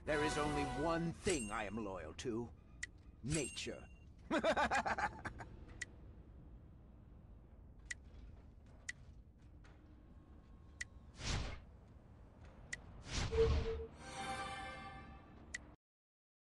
There is only one thing I am loyal to. Nature.